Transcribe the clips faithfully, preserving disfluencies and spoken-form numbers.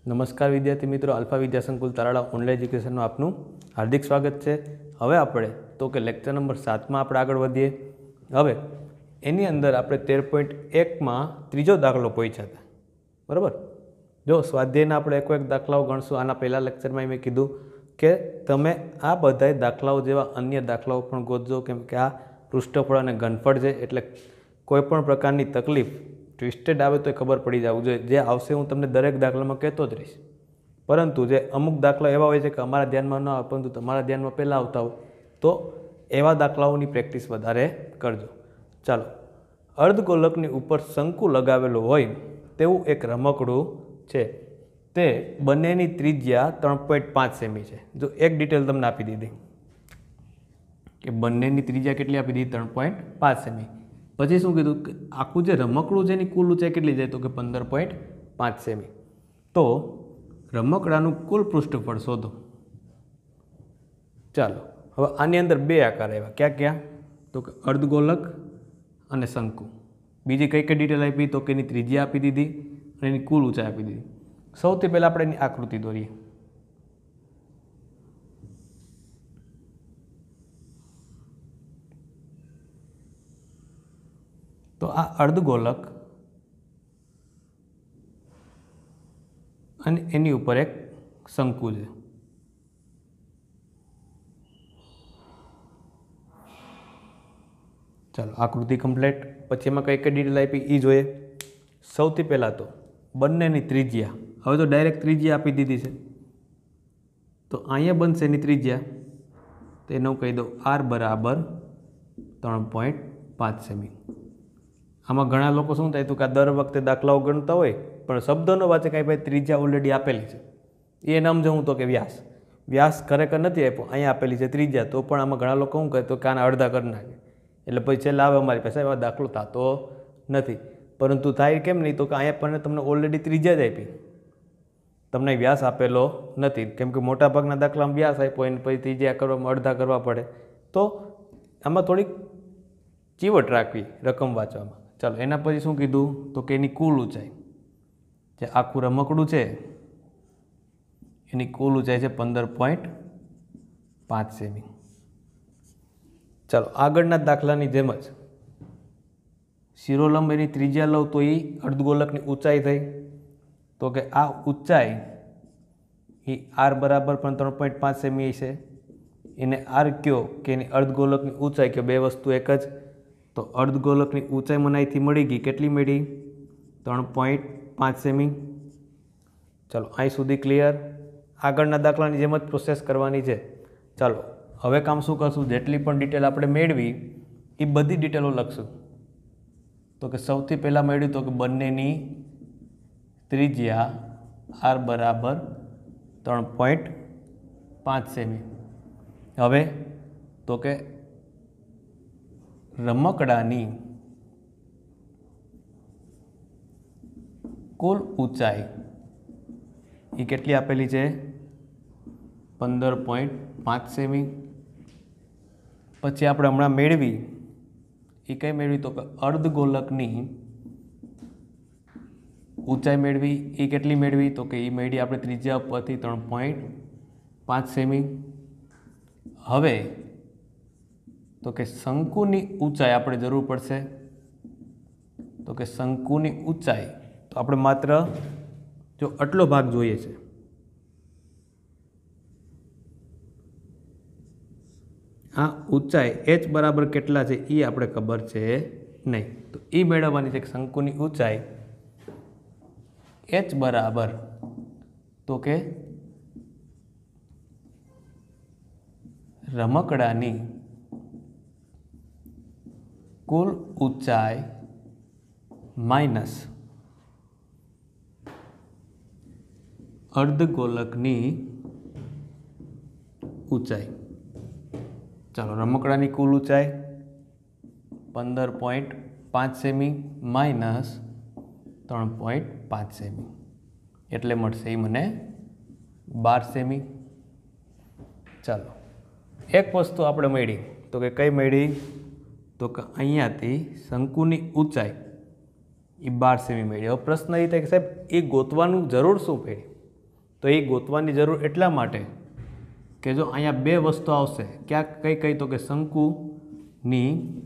नमस्कार विद्यार्थी मित्रों, अल्फा विद्या संकुल ताराड़ा ऑनलाइन एज्युकेशन में आपનું हार्दिक स्वागत है। હવે આપણે તો કે લેક્ચર नंबर सात में આપણે આગળ વધીએ। હવે એની અંદર આપણે તેર પોઈન્ટ એક માં ત્રીજો દાખલો પહોંચ્યા હતા, બરાબર। જો સ્વાધ્યાયના આપણે એક એક દાખલાઓ ગણશું। આના પહેલા લેક્ચરમાં મેં કીધું કે તમે આ બધા દાખલાઓ જેવા અન્ય દાખલાઓ પણ ગોતજો, કેમ કે આ પૃષ્ઠફળ અને ઘનફળ છે, એટલે કોઈ પણ પ્રકારની તકલીફ ટ્વિસ્ટેડ આવે તો ખબર पड़ी जाव જોઈએ। जे आवशे हूँ तमने दरेक दाखला में कहतो ज रहीश, परंतु जे अमुक दाखला एवा होय छे के अमारा ध्यान में न आवे परंतु तमारा ध्यान में पहला आवता होय तो एवा दाखलाओनी प्रेक्टिस वधारे करजो। चालो, अर्धगोलकनी उपर शंकु लगावेलो होय तेवुं एक रमकड़ुं छे, ते बंनेनी त्रिज्या त्रण पॉइंट पांच सेमी है। जो एक डिटेल तमने आपी दीधी कि बंनेनी त्रिज्या केटली आपी दीधी त्रण पॉइंट पांच सेमी। पछी शुं कीधुं के आखुं जे रमकड़ुं छे एनी कुल ऊंचाई केटली जाय तो के पंदर पॉइंट पांच सेमी। तो रमकड़ानुं कुल पृष्ठफळ शोधो। चालो, हवे आनी अंदर बे आकार आव्या, क्या क्या तो के अर्धगोलक अने शंकु। बीजी कई कई डिटेल आपी तो के एनी त्रिज्या आपी दीधी अने एनी कुल ऊंचाई आपी दीधी। सौथी पहेला आपणे एनी आकृति दोरीए। तो आ अर्धगोलक अने एनी उपर एक शंकु है। चलो, आकृति कम्प्लीट। पछी एमां कई कई डिटेल आपी ई जोईए। सौथी पहेला तो बंनेनी त्रिज्या। हवे तो डायरेक्ट त्रिज्या आपी दीधी छे तो अहींया बनशे एनी त्रिज्या, तो एने हूँ कही दो आर बराबर त्रण पॉइंट पांच सेमी। आमां घणा लोको शुं थाय तो के दर वखते दाखलाओ गणता होय पण शब्द न वांचे कांई भाई त्रिज्या ऑलरेडी आपेली छे, ए नाम समझो तो के व्यास व्यास खरेखर नथी आप्यो, अहींया आपेली छे त्रिज्या, तो पण आमां घणा लोको शुं करे तो के आना अर्धा करी नाखे, એટલે પછી છેલ્લે આવે અમારી પાસે એવા દાખલો થતો નથી। પરંતુ થાય કેમ નહીં તો કે અહીંયા પણ તમને ઓલરેડી ત્રિજ્યા જ આપી, તમને વ્યાસ આપેલો નથી, કેમ કે મોટાભાગના દાખલામાં વ્યાસ આપ્યો એને પછી ત્રિજ્યા કરવામાં અડધા કરવા પડે, તો આમાં થોડીક ચીવટ રાખવી રકમ વાંચવામાં। ચાલો, એના પછી શું કીધું તો કે એની કુલ ઊંચાઈ, જે આખું રમકડું છે એની કુલ ઊંચાઈ છે પંદર પોઈન્ટ પાંચ સેમી। चलो, आगळना दाखलानी जेम ज शिरोलंब एनी त्रिज्या लઉં तो ये अर्धगोलकनी ऊंचाई थई, तो के आ ऊंचाई ये आर बराबर पण त्रण पॉइंट पांच सेमी है। एने आर क्यो कि एनी अर्धगोलकनी ऊंचाई क्यो, बे वस्तु एक ज। तो अर्धगोलकनी ऊंचाई मने अहींथी मळी गई, केटली मळी त्रण पॉइंट पांच सेमी। चलो, अहीं सुधी क्लियर। आगळना दाखलानी जेम ज प्रोसेस करवानी छे। चलो, हवे काम शुं करशुं, जेटली पण डिटेल आपणे मेळवी ए बधी डिटेलो लखशुं। तो के सौथी पहेला मेळव्युं तो के बंनेनी त्रिज्या आर बराबर त्रण पॉइंट पांच सेमी। हवे तो के रमकडानी कुल ऊंचाई ए केटली आपेली छे पंदर पॉइंट पांच सेमी। पछी आपणे हमणां मेळवी ए कई मेळवी तो के अर्धगोलकनी ऊंचाई मेळवी, ए केटली मेळवी तो के ए मेळवी आपणे त्रिज्या परथी त्रण पॉइंट पांच सेमी। हवे तो के शंकुनी ऊंचाई आपणे जरूर पड़शे, तो के शंकुनी ऊंचाई तो आपणे मात्र जो आटलो भाग जोईए छे, आ ऊंचाई एच बराबर केटला छे ए आपणे खबर छे नहीं, तो ए मेळववानी छे। शंकुनी ऊंचाई एच बराबर तो के रमकडानी कुल ऊंचाई माइनस अर्धगोलकनी ऊंचाई। चलो, रमकडानी कुल ऊंचाई पंदर पॉइंट पांच सेमी माइनस त्रण पॉइंट पांच सेमी एटले मळशे ए मने बार सेमी। चलो, एक वस्तु आपणे मळी तो के कई मळी तो के अहींयाथी शंकुनी ऊंचाई એ બાર સેમી મેળવી। હવે પ્રશ્ન એ થાય કે સાહેબ એ ગોતવાનું જરૂર શું પડી, तो ये गोतवानी जरूर एटला माटे कि जो अहींया बे वस्तु आवशे, क्या कई कई तो कि शंकुनी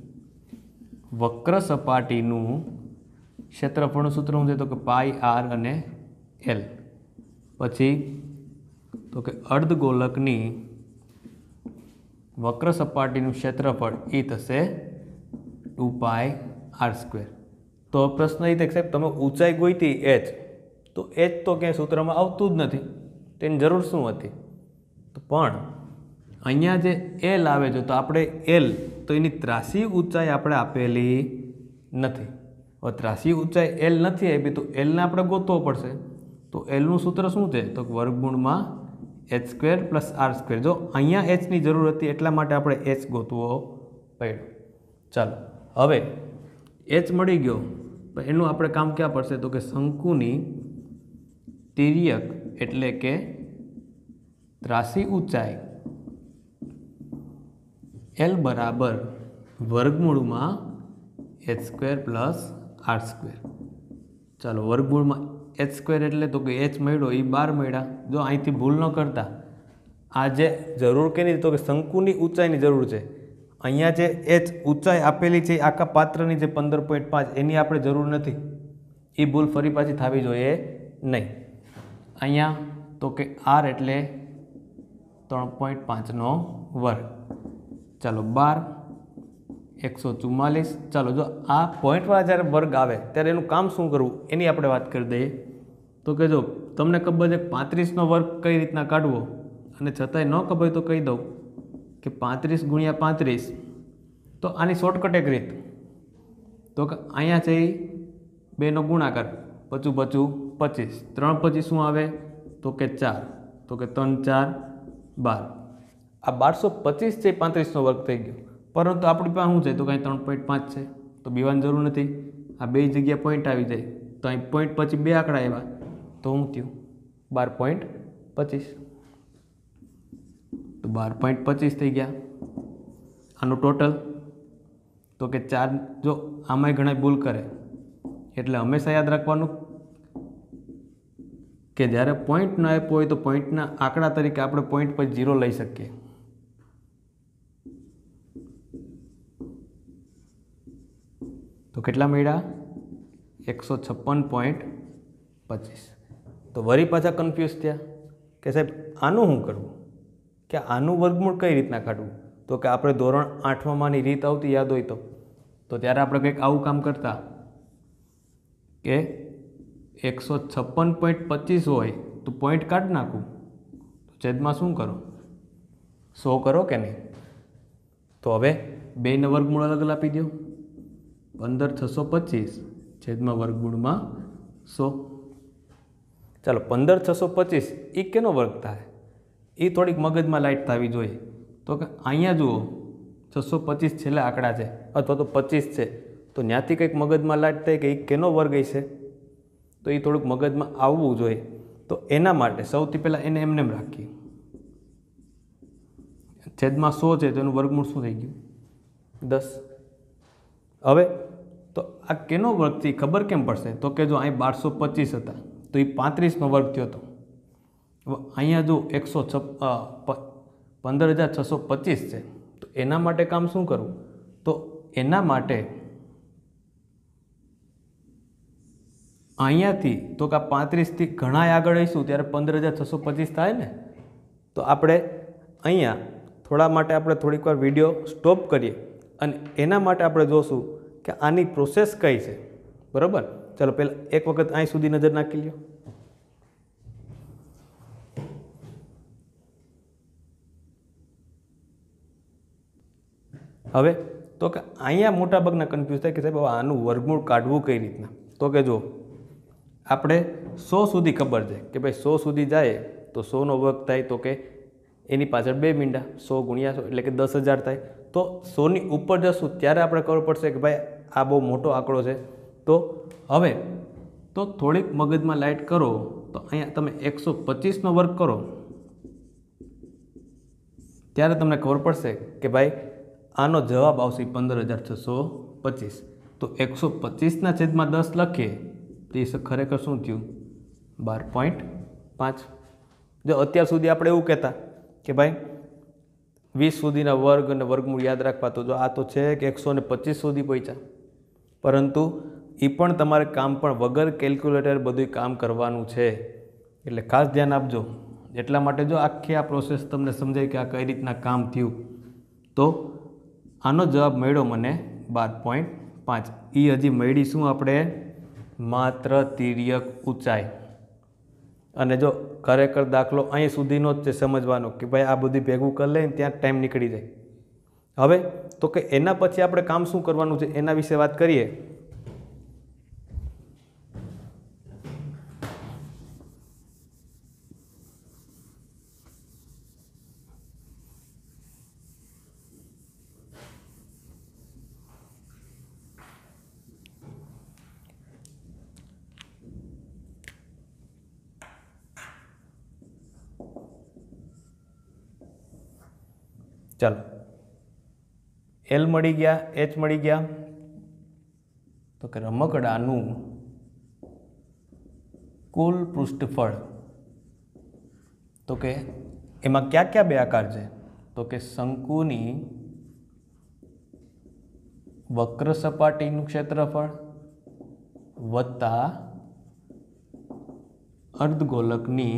वक्र सपाटीनुं क्षेत्रफळनुं सूत्र शुं छे तो कि पाई आर अने एल। पछी तो कि अर्धगोलकनी वक्र सपाटीनुं क्षेत्रफळ ई थशे टू पाई आर स्क्वेर। तो प्रश्न ए थे साहेब तमे ऊंचाई गोईती एच, तो एच तो क्या सूत्र में आवतुं ज नथी, तेनी जरूर शुं हती? तो पण अहींया जे एल आवे छे तो आपणे एल तो एनी ત્રાસી ऊंचाई आपणे आपेली नथी। हवे ત્રાસી ऊंचाई एल नथी आपी तो एल ने आपणे गोतવો पड़शे। तो एलनुं सूत्र शुं छे तो वर्गमूळमां H square plus R square. जो अहींया एच नी जरूर हती एटला माटे आपणे एच गोतवो पड्यो। चालो हवे एच मळी गयो पण एनुं आपणे काम क्या पड़शे तो कि शंकुनी तिर्यक एटले के ત્રાસી ऊंचाई एल बराबर वर्गमूळ में H square plus R square. चलो वर्गमूळ में एच स्क्वेर एटले तो कि एच मळ्यो ए बार मळ्या। जो अहींथी भूल न करता आज जरूर के नहीं तो कि शंकुनी ऊंचाईनी जरूर है। अहींया जे एच ऊंचाई आपेली है आखा पात्रनी जे पंदर पॉइंट पांच एनी आपणे जरूर नहीं। ए भूल फरी पाછી थवी जोईए नहीं। अहींया तो कि आर एटले त्रण पॉइंट पांच नो वर्ग। चलो बार एक सौ चुम्मालीस। चलो जो आ पॉइंट वाला जयरे वर्ग आवे त्यारे एनुं काम शुं करवुं एनी आपणे वात करी दईए। तो कि जो तमने खबर है पैंतीस नो वर्ग कई रीतना काढवो अने छतांय न खबर तो कही दऊं कि पैंतीस गुणिया पैंतीस। तो आनी शॉर्टकट एक रीत तो कि अहींया छे बेनो गुणाकार पचू पचू पच्चीस। त्रण पच्चीस शुं आवे तो कि चार। तो कि त्रण चार बार। आ बार सौ पच्चीस है पैंतीस नो वर्ग थी गयो। परंतु अपनी पास शू है तो कहीं त्रण पॉइंट पांच है तो बीवानी जरूर नहीं। आ बे जगह पॉइंट आ जाए तो अँ पॉइंट पची बे आंकड़ा आया तो शू थी बार पॉइंट पच्चीस। तो बार पॉइंट पच्चीस थी गया आनु टोटल। तो कि चार जो आमाय घणा भूल करे एटले हमेशा याद रखवानुं कि ज्यारे पॉइंट न आप्यो होय तो पॉइंटना आंकड़ा तरीके आपणे पॉइंट पर जीरो लई सकीए। तो केटला मळ्या एक सौ छप्पन पॉइंट पच्चीस। तो वरी पाछा कन्फ्यूज थया कि साहेब आनुं शुं करवुं, कि आनुं वर्गमूळ कई रीतना काढवुं। तो कि आपणे धोरण आठमामानी रीत आवती याद होय तो तो त्यारे आपणे कंईक आवुं काम करता कि एक सौ छप्पन पॉइंट पच्चीस होय तो पॉइंट काढ नाखूँ तो छेदमां शुं करो सौ करो कि नहीं। तो हवे बेने वर्गमूळ अलग अलग आपी दो। पंदर छसो पच्चीस छेदमां वर्गमूळ में सौ। चलो पंदर छसो पच्चीस ए केनो वर्ग थाय ए थोड़ी मगज में लाइट थवी जोईए। तो कि अहींया जुओ छसो पच्चीस छेल्ला आंकड़ा है अथवा तो पच्चीस है तो न्याथी कंईक मगज में लाइट थाय कि केनो वर्ग हशे तो ये थोड़ुंक मगज में आववुं जोईए। तो एना माटे सौथी पहला एने एमने एम राखीए। छेदमां सौ है तो एनुं वर्गमूळ शुं थई गयुं दस। हवे तो आ केनो वर्ग थी खबर केम पड़शे तो कि जो अहीं बार सौ पच्चीस हता तो ये पैंतीस नो वर्ग थयो तो अहींया जो एक सौ छप पंदर हज़ार छसो पच्चीस है तो एना माटे काम शुं करवुं। तो एना माटे अहींयाथी तो कि पैंतीस थी घणा आगळ आवीशुं त्यारे पंदर हज़ार छसो पच्चीस थाय ने। तो आपणे अहींया थोड़ा माटे आपणे थोड़ीक वार विडियो स्टॉप करीए अने एना माटे आपणे जोशुं कि आनी प्रोसेस कई है। बराबर। चलो पहला एक वखत अहीं सुधी नजर नाखी ल्यो। हवे तो कि अहींया मोटा भागना कन्फ्यूज थाय कि साहेब आनुं वर्गमूळ काढवुं कई रीतना। तो कि जो आपणे सौ सुधी खबर है कि भाई सौ सुधी जाए तो सौ नो वर्ग थाय तो कि एनी पाछळ बे मींडा सौ गुणिया सौ एटले कि दस हज़ार थाय। तो सौ नी उपर जशुं त्यारे आपणे खबर पड़शे कि भाई आ बहु मोटो आंकड़ो है। तो हवे तो थोड़ीक मगज में लाइट करो तो अहींया तमे एक सौ पच्चीस नो वर्ग करो त्यारे तमने खबर पड़शे कि भाई आनो जवाब आवशे पंदर हज़ार छसो पच्चीस। तो एक सौ पच्चीस ना छेद में दस लखीए तो ये खरेखर शुं थयुं बार पॉइंट पांच। જો અત્યાર સુધી આપણે એવું કહેતા કે ભાઈ વીસ સુધીના વર્ગ અને વર્ગમૂળ યાદ રાખવા, તો જો આ તો છે કે એકસો ને પચીસ સુધી પહોંચ્યા, પરંતુ એ પણ તમારે કામ પણ વગર કેલ્ક્યુલેટર બધું કામ કરવાનું છે, એટલે ખાસ ધ્યાન આપજો. એટલા માટે જો આખી આ પ્રોસેસ તમને સમજાય કે આ કઈ રીતના કામ થયું, તો આનો જવાબ મળ્યો મને બાર પોઈન્ટ પાંચ. એ હજી મળી શું આપણે માત્ર તિર્યક ઊંચાઈ. અને જો ખરેખર દાખલો અહીં સુધીનો જ છે સમજવાનો કે ભાઈ આ બધું ભેગું કરી લે ત્યાં ટાઈમ નીકળી જાય. હવે તો કે એના પછી આપણે કામ શું કરવાનું છે એના વિશે વાત કરીએ. ચાલો, એલ મળી ગયા, એચ મળી ગયા, તો કે રમકડાનું કુલ પૃષ્ઠફળ, તો કે એમાં ક્યાં ક્યાં બે આકાર છે, તો કે શંકુની વક્ર સપાટીનું ક્ષેત્રફળ વત્તા અર્ધગોલકની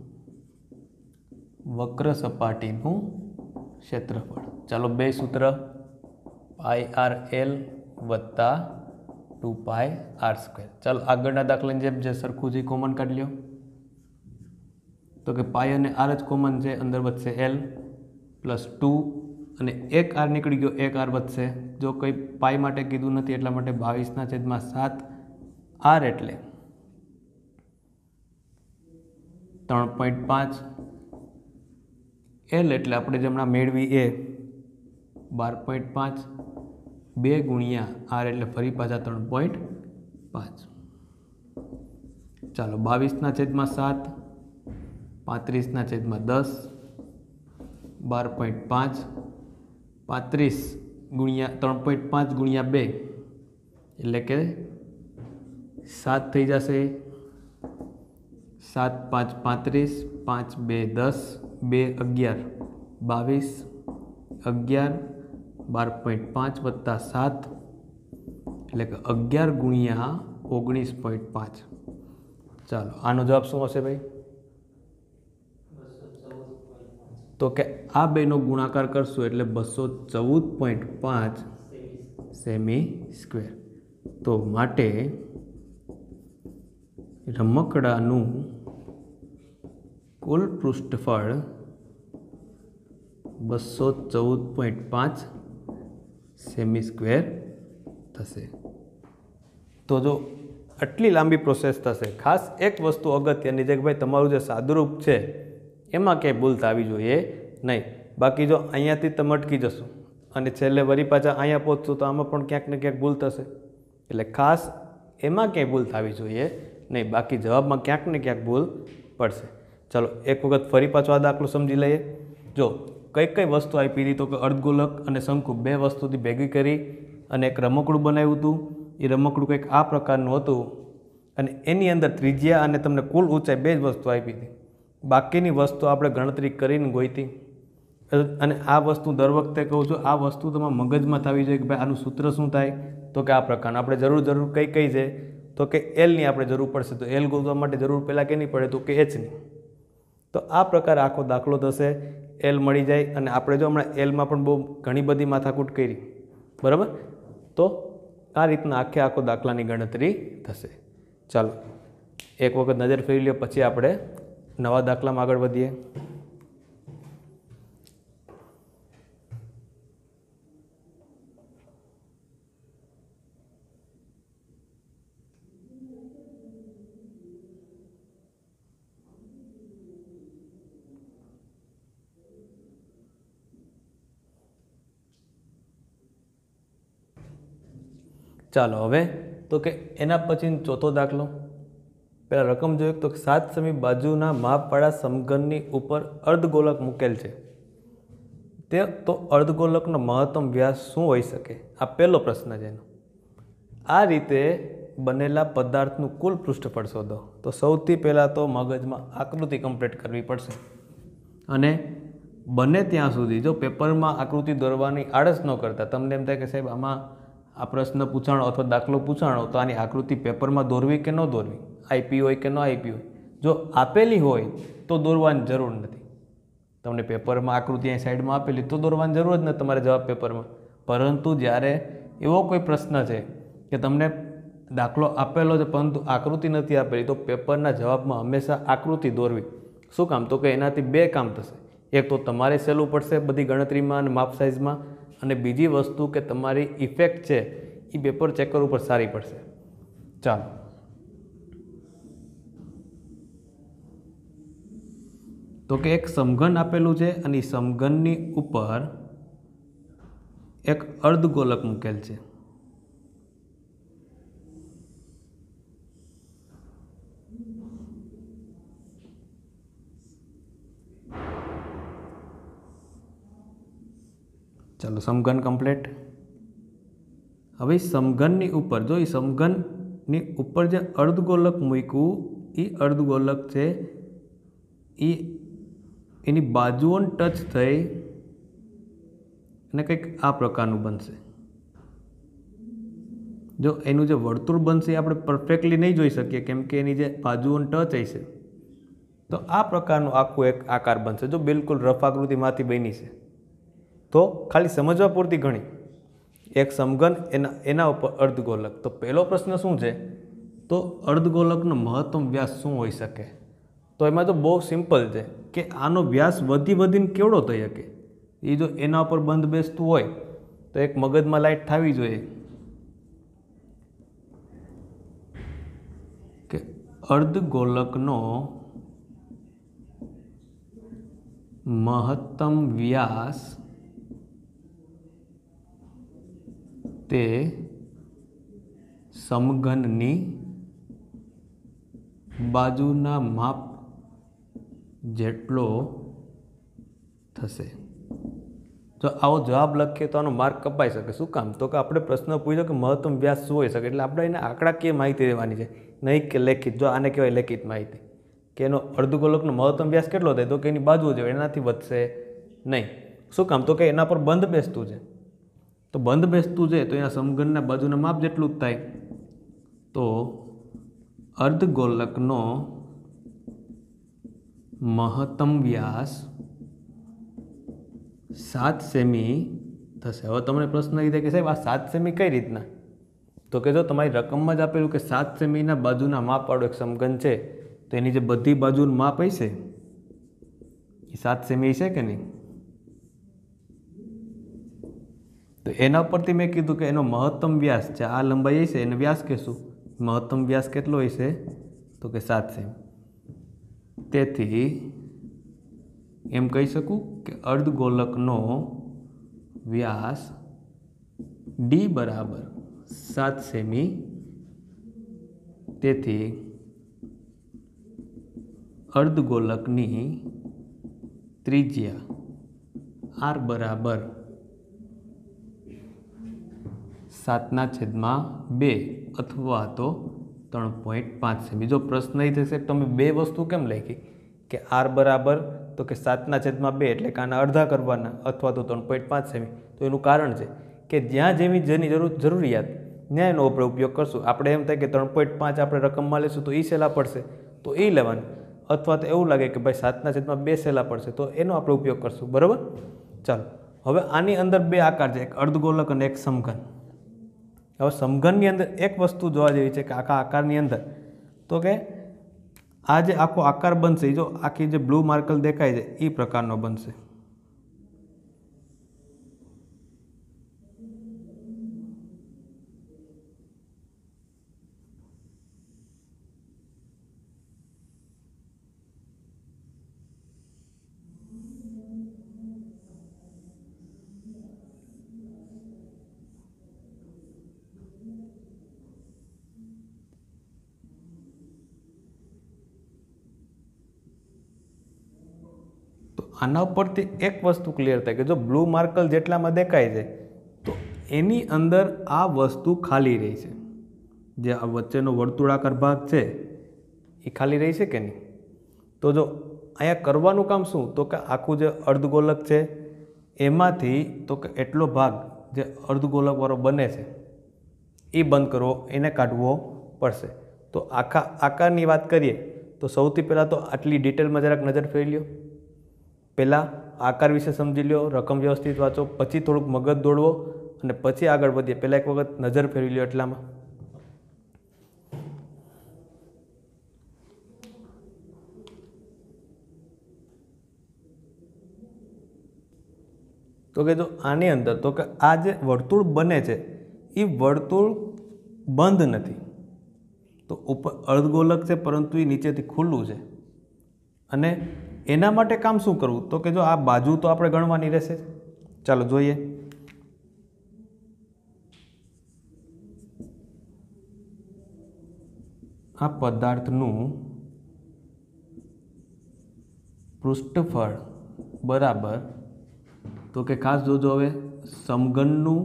વક્ર સપાટીનું ક્ષેત્રફળ. ચાલો બે સૂત્ર, પાઈ આર એલ વત્તા ટુ પાઈ આર સ્ક્વેર. ચાલો આગળના દાખલાની જેમ જે સરખું જે કોમન કાઢી લ્યો, તો કે પાઈ અને આર જ કોમન છે, અંદર વધશે એલ પ્લસ ટુ અને એક આર નીકળી ગયો, એક આર વધશે. જો કંઈ પાઈ માટે કીધું નથી એટલા માટે બાવીસના છેદમાં સાત આર એટલે ત્રણ પોઈન્ટ પાંચ. એલ એટલે આપણે જે હમણાં મેળવી એ બાર પોઈન્ટ પાંચ, બે ગુણ્યા આર એટલે ફરી પાછા ત્રણ પોઈન્ટ પાંચ. ચાલો બાવીસના છેદમાં સાત, પાંત્રીસના છેદમાં દસ, બાર પોઈન્ટ પાંચ, પાંત્રીસ ગુણ્યા ત્રણ પોઈન્ટ પાંચ ગુણ્યા બે એટલે કે સાત થઈ જશે. સાત પાંચ પાંત્રીસ, પાંચ બે દસ, બે અગિયાર બાવીસ, અગિયાર બાર પોઈન્ટ પાંચ વત્તા સાત એટલે કે અગિયાર ગુણ્યા ઓગણીસ પોઈન્ટ પાંચ. ચાલો આનો જવાબ શું હશે ભાઈ? તો કે આ બેનો ગુણાકાર કરશું એટલે બસો ચૌદ પોઈન્ટ પાંચ સેમી સ્ક્વેર. તો માટે રમકડાનું કુલ પૃષ્ઠફળ બસો ચૌદ પોઈન્ટ પાંચ સેમી સ્ક્વેર થશે. તો જો આટલી લાંબી પ્રોસેસ થશે, ખાસ એક વસ્તુ અગત્યની છે કે ભાઈ તમારું જે સાદુરૂપ છે એમાં ક્યાંય ભૂલ થવી જોઈએ નહીં. બાકી જો અહીંયાથી તમે અટકી જશો અને છેલ્લે વળી પાછા અહીંયા પહોંચશું તો આમાં પણ ક્યાંક ને ક્યાંક ભૂલ થશે. એટલે ખાસ એમાં ક્યાંય ભૂલ થવી જોઈએ નહીં, બાકી જવાબમાં ક્યાંક ને ક્યાંક ભૂલ પડશે. ચાલો એક વખત ફરી પાછો આ દાખલો સમજી લઈએ. જો કઈ કઈ વસ્તુ આપી હતી, તો કે અર્ધગોલક અને શંકુ બે વસ્તુથી ભેગી કરી અને એક રમકડું બનાવ્યું હતું. એ રમકડું કંઈક આ પ્રકારનું હતું અને એની અંદર ત્રિજ્યા અને તમને કુલ ઊંચાઈ બે જ વસ્તુ આપી હતી. બાકીની વસ્તુ આપણે ગણતરી કરીને ગોઈતી. અને આ વસ્તુ દર વખતે કહું છું, આ વસ્તુ તમારા મગજમાં થવી જોઈએ કે ભાઈ આનું સૂત્ર શું થાય, તો કે આ પ્રકારનું. આપણે જરૂર જરૂર કઈ કઈ છે, તો કે એલની આપણે જરૂર પડશે. તો એલ ગોતવા માટે જરૂર પહેલાં કેની પડે, તો કે એચની. તો આ પ્રકારે આખો દાખલો થશે, એલ મળી જાય. અને આપણે જો હમણાં એલમાં પણ બહુ ઘણી બધી માથાકૂટ કરી, બરાબર. તો આ રીતના આખે આખો દાખલાની ગણતરી થશે. ચાલો એક વખત નજર ફેરવી લ્યો, પછી આપણે નવા દાખલામાં આગળ વધીએ. ચાલો હવે તો કે એના પછી ચોથો દાખલો. પહેલાં રકમ જોઈએ તો સાત સમી બાજુના માપવાળા સમઘનની ઉપર અર્ધગોલક મૂકેલ છે, તે તો અર્ધગોલકનો મહત્તમ વ્યાસ શું હોઈ શકે? આ પહેલો પ્રશ્ન છે એનો. આ રીતે बनेला पदार्थનું કુલ પૃષ્ઠફળ શોધો। તો સૌથી પહેલાં તો મગજમાં આકૃતિ કમ્પ્લીટ કરવી પડશે અને બને ત્યાં સુધી જો પેપરમાં આકૃતિ દોરવાની આળસ ન કરતા, તમને એમ થાય કે સાહેબ આમાં આ પ્રશ્ન પૂછાણો અથવા દાખલો પૂછાણો તો આની આકૃતિ પેપરમાં દોરવી કે ન દોરવી, આઈપી હોય કે ન આઈપી હોય, જો આપેલી હોય તો દોરવાની જરૂર નથી। તમને પેપરમાં આકૃતિ અહીં સાઈડમાં આપેલી તો દોરવાની જરૂર જ નથી તમારે જવાબ પેપરમાં। પરંતુ જ્યારે એવો કોઈ પ્રશ્ન છે કે તમને દાખલો આપેલો છે પરંતુ આકૃતિ નથી આપેલી, તો પેપરના જવાબમાં હંમેશા આકૃતિ દોરવી। શું કામ? તો કે એનાથી બે કામ થશે। એક તો તમારે સહેલું પડશે બધી ગણતરીમાં અને માપ સાઇઝમાં, અને બીજી વસ્તુ કે તમારી ઇફેક્ટ છે એ પેપર ચેકર ઉપર સારી પડશે। ચાલો, તો કે એક સમઘન આપેલું છે અને એ સમઘનની ઉપર એક અર્ધગોલક મૂકેલ છે। ચાલો, સમઘન કમ્પ્લીટ। હવે સમઘનની ઉપર જો એ સમઘનની ઉપર જે અર્ધગોલક મૂક્યું એ અર્ધગોલક છે એ એની બાજુઓને ટચ થઈ અને કંઈક આ પ્રકારનું બનશે। જો એનું જે વર્તુળ બનશે એ આપણે પરફેક્ટલી નહીં જોઈ શકીએ કેમ કે એની જે બાજુઓને ટચ હશે, તો આ પ્રકારનું આખું એક આકાર બનશે। જો બિલકુલ રફ આકૃતિમાંથી બની છે તો ખાલી સમજવા પૂરતી ઘણી એક સમઘન એના એના ઉપર અર્ધગોલક। તો પહેલો પ્રશ્ન શું છે? તો અર્ધગોલકનો મહત્તમ વ્યાસ શું હોઈ શકે? તો એમાં તો બહુ સિમ્પલ છે કે આનો વ્યાસ વધી વધીને કેવડો થઈ શકે। એ જો એના ઉપર બંધ બેસતું હોય તો એક મગજમાં લાઈટ થવી જોઈએ કે અર્ધગોલકનો મહત્તમ વ્યાસ તે સમઘનની બાજુના માપ જેટલો થશે। જો આવો જવાબ લખીએ તો આનો માર્ક કપાઈ શકે। શું કામ? તો કે આપણે પ્રશ્ન પૂછ્યો કે મહત્તમ વ્યાસ શું હોઈ શકે, એટલે આપણે એને આંકડાકીય માહિતી દેવાની છે, નહીં કે લેખિત। જો આને કહેવાય લેખિત માહિતી કે એનો અર્ધગોલકનો મહત્તમ વ્યાસ કેટલો થાય, તો કે એની બાજુ જ એનાથી વધશે નહીં। શું કામ? તો કે એના પર બંધ બેસતું છે, તો બંધ બેસતું છે તો એના સમઘનના બાજુના માપ જેટલું જ થાય। તો અર્ધગોલકનો મહત્તમ વ્યાસ સાત સેમી થશે। હવે તમને પ્રશ્ન એ થાય કે સાહેબ આ સાત સેમી કઈ રીતના? તો કે જો તમારી રકમમાં જ આપેલું કે સાત સેમીના બાજુના માપવાળું એક સમઘન છે તો એની જે બધી બાજુનું માપ હશે એ સાત સેમી છે કે નહીં? તો એના પરથી મેં કીધું કે એનો મહત્તમ વ્યાસ છે, આ લંબાઈ હશે એને વ્યાસ કહેશું। મહત્તમ વ્યાસ કેટલો હશે? તો કે સાત સેમી। તેથી એમ કહી શકું કે અર્ધગોલકનો વ્યાસ ડી બરાબર સાત સેમી। તેથી અર્ધગોલકની ત્રિજ્યા આર બરાબર સાતના છેદમાં બે અથવા તો ત્રણ પોઈન્ટ પાંચ સેમી। જો પ્રશ્ન એ થશે તમે બે વસ્તુ કેમ લખી કે આર બરાબર તો કે સાતના છેદમાં બે એટલે કે આના અડધા કરવાના અથવા તો ત્રણ પોઈન્ટ પાંચ સેમી। તો એનું કારણ છે કે જ્યાં જેવી જેની જરૂર જરૂરિયાત ત્યાં એનો આપણે ઉપયોગ કરશું। આપણે એમ થાય કે ત્રણ પોઈન્ટ પાંચ આપણે રકમમાં લેશું તો એ સહેલા પડશે તો એ લેવાનું, અથવા તો એવું લાગે કે ભાઈ સાતના છેદમાં બે સહેલા પડશે તો એનો આપણે ઉપયોગ કરશું। બરાબર? ચાલો, હવે આની અંદર બે આકાર છે, એક અર્ધગોલક અને એક સમઘન। હવે સમઘનની અંદર એક વસ્તુ જોવા જેવી છે કે આખા આકારની અંદર તો કે આ જે આખો આકાર બનશે જો આખી જે બ્લુ માર્કલ દેખાય છે એ પ્રકારનો બનશે। આના ઉપરથી એક વસ્તુ ક્લિયર થાય કે જો બ્લુ માર્કલ જેટલામાં દેખાય છે તો એની અંદર આ વસ્તુ ખાલી રહી છે। જે આ વચ્ચેનો વર્તુળાકાર ભાગ છે એ ખાલી રહી છે કે નહીં? તો જો અહીંયા કરવાનું કામ શું, તો કે આખું જે અર્ધગોલક છે એમાંથી તો કે એટલો ભાગ જે અર્ધગોલકવાળો બને છે એ બંધ કરવો, એને કાઢવો પડશે. તો આખા આકારની વાત કરીએ તો સૌથી પહેલાં તો આટલી ડિટેલમાં જરાક નજર ફેરવી લ્યો. પહેલાં આકાર વિશે સમજી લ્યો, રકમ વ્યવસ્થિત વાંચો, પછી થોડુંક મગજ દોડવો અને પછી આગળ વધીએ. પહેલાં એક વખત નજર ફેરવી લ્યો એટલામાં. તો કે જો આની અંદર તો કે આ જે વર્તુળ બને છે એ વર્તુળ બંધ નથી. તો ઉપર અર્ધગોલક છે પરંતુ એ નીચેથી ખુલ્લું છે. અને એના માટે કામ શું કરવું, તો કે જો આ બાજુ તો આપણે ગણવાની રહેશે. ચાલો જોઈએ. આ પદાર્થનું પૃષ્ઠફળ બરાબર, તો કે ખાસ જોજો હવે, સમઘનનું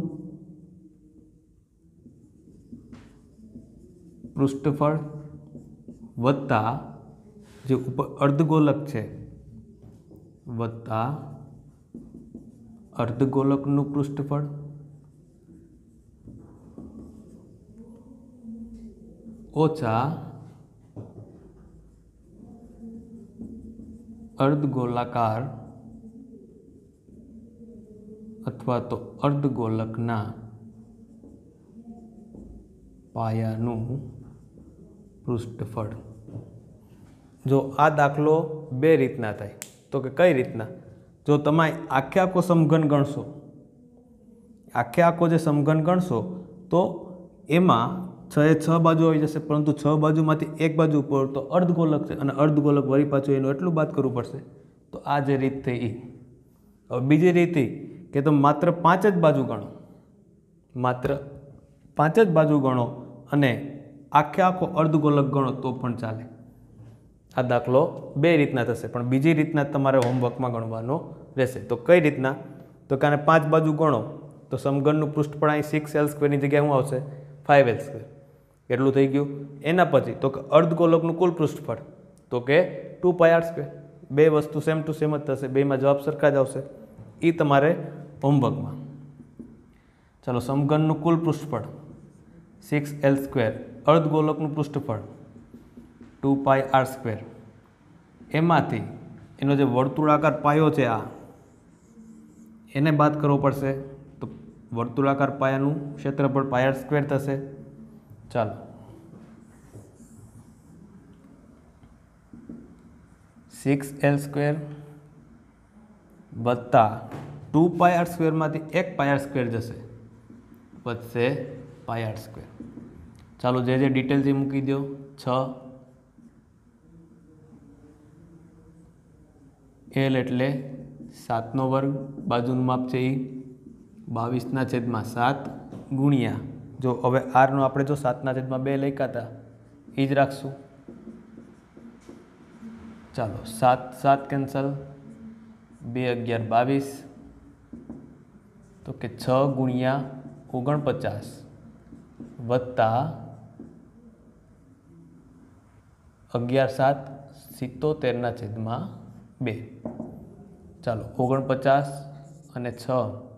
પૃષ્ઠફળ વત્તા જે ઉપર અર્ધગોલક છે વત્તા અર્ધગોલકનું પૃષ્ઠફળ ઓછા અર્ધગોલાકાર અથવા તો અર્ધગોલકના પાયાનું પૃષ્ઠફળ. જો આ દાખલો બે રીતના થાય. તો કે કઈ રીતના? જો તમે આખે આખો સમઘન ગણશો, આખે આખો જે સમઘન ગણશો તો એમાં છ એ છ બાજુ આવી જશે, પરંતુ છ બાજુમાંથી એક બાજુ ઉપર તો અર્ધગોલક છે અને અર્ધગોલક વળી પાછું એનું એટલું બાદ કરવું પડશે. તો આ જે રીત થઈ એ. હવે બીજી રીત કે તો માત્ર પાંચ જ બાજુ ગણો, માત્ર પાંચ જ બાજુ ગણો અને આખે આખો અર્ધગોલક ગણો તો પણ ચાલે. આ દાખલો બે રીતના થશે, પણ બીજી રીતના તમારે હોમવર્કમાં ગણવાનો રહેશે. તો કઈ રીતના? તો કે આને પાંચ બાજુ ગણો તો સમઘનનું પૃષ્ઠફળ અહીં સિક્સ એલ સ્ક્વેરની જગ્યાએ શું આવશે? Five L square. એટલું થઈ ગયું. એના પછી તો કે અર્ધગોલકનું કુલ પૃષ્ઠફળ તો કે ટુ પાય આર સ્ક્વેર. બે વસ્તુ સેમ ટુ સેમ જ થશે, બેમાં જવાબ સરખા જ આવશે. એ તમારે હોમવર્કમાં. ચાલો, સમઘનનું કુલ પૃષ્ઠફળ સિક્સ એલ સ્ક્વેર, અર્ધગોલકનું પૃષ્ઠફળ ટુ પાય આર સ્ક્વેર, એમાંથી એનો જે વર્તુળાકાર પાયો છે આ એને બાદ કરવો પડશે. તો વર્તુળાકાર પાયાનું ક્ષેત્રફળ પાય આર સ્ક્વેર થશે. ચાલો, સિક્સ એલ સ્ક્વેર વત્તા ટુ પાય આર સ્ક્વેરમાંથી એક પાય આર સ્ક્વેર જશે, વધશે પાય આર સ્ક્વેર. ચાલો, જે જે ડિટેલ છે મૂકી દો. છ એલ એટલે સાતનો વર્ગ, બાજુનું માપ છે એ બાવીસના છેદમાં સાત ગુણ્યા, જો હવે આરનો આપણે જો સાતના છેદમાં બે લખ્યા હતા એ જ રાખશું. ચાલો, સાત સાત કેન્સલ, બે અગિયાર બાવીસ, તો કે છ ગુણ્યા ઓગણપચાસ વત્તા અગિયાર સાત સિત્તોતેરના છેદમાં બે. ચાલો, ઓગણપચાસ અને છ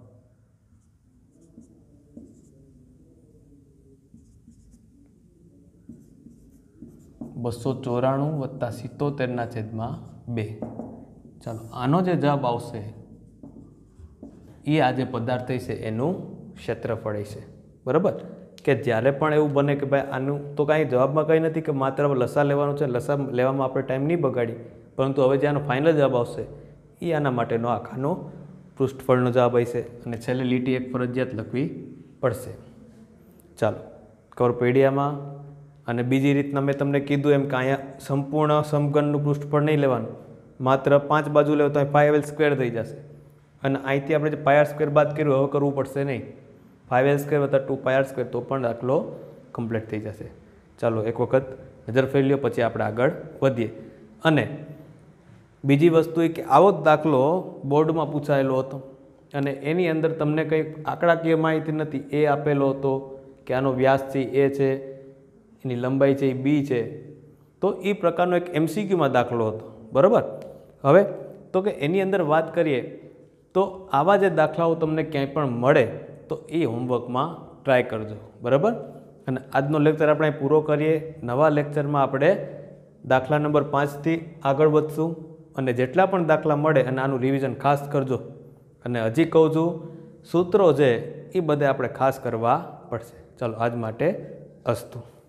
બસો ચોરાણું વત્તા સિત્તોતેરના છેદમાં બે. ચાલો, આનો જે જવાબ આવશે એ આ જે પદાર્થ છે એનું ક્ષેત્રફળ છે. બરાબર? કે જ્યારે પણ એવું બને કે ભાઈ આનું તો કાંઈ જવાબમાં કંઈ નથી કે માત્ર લસા લેવાનું છે, લસા લેવામાં આપણે ટાઈમ નહીં બગાડી, પરંતુ હવે જે આનો ફાઇનલ જવાબ આવશે એ આના માટેનો આખાનો પૃષ્ઠફળનો જવાબ હશે અને છેલ્લે લીટી એક ફરજિયાત લખવી પડશે. ચાલો, ખબર પડી આમાં? અને બીજી રીતના મેં તમને કીધું એમ કે અહીંયા સંપૂર્ણ સમઘનનું પૃષ્ઠફળ નહીં લેવાનું, માત્ર પાંચ બાજુ લેવો તો અહીં ફાઇવ એલ સ્ક્વેર થઈ જશે. અને અહીંથી આપણે જે પાય આર સ્ક્વેર બાદ કર્યું હવે કરવું પડશે નહીં. ફાઇવ એલ સ્ક્વેર વત્તા ટુ પાય આર સ્ક્વેર તો પણ દાખલો કમ્પ્લીટ થઈ જશે. ચાલો, એક વખત નજર ફેરી લ્યો પછી આપણે આગળ વધીએ. અને બીજી વસ્તુ એ કે આવો જ દાખલો બોર્ડમાં પૂછાયેલો હતો અને એની અંદર તમને કંઈ આંકડાકીય માહિતી નથી. એ આપેલો હતો કે આનો વ્યાસ છે એ છે, એની લંબાઈ છે એ બી છે, તો એ પ્રકારનો એક એમસીક્યુમાં દાખલો હતો, બરાબર. હવે તો કે એની અંદર વાત કરીએ તો આવા જે દાખલાઓ તમને ક્યાંય પણ મળે તો એ હોમવર્કમાં ટ્રાય કરજો, બરાબર. અને આજનો લેક્ચર આપણે પૂરો કરીએ. નવા લેક્ચરમાં આપણે દાખલા નંબર પાંચથી આગળ વધશું અને જેટલા પણ દાખલા મળે અને આનું રિવિઝન ખાસ કરજો. અને હજી કહું છું, સૂત્રો છે એ બધે આપણે ખાસ કરવા પડશે. ચાલો આજ માટે અસ્તુ.